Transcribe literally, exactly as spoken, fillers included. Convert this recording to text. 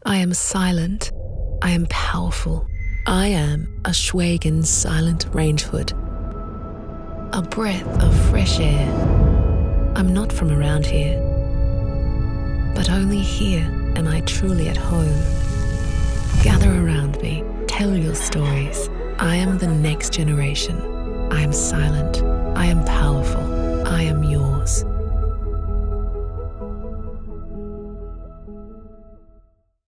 I am silent. I am powerful. I am a Schweigen Silent Rangehood. A breath of fresh air. I'm not from around here, but only here am I truly at home. Gather around me, tell your stories. I am the next generation. I am silent. I am powerful.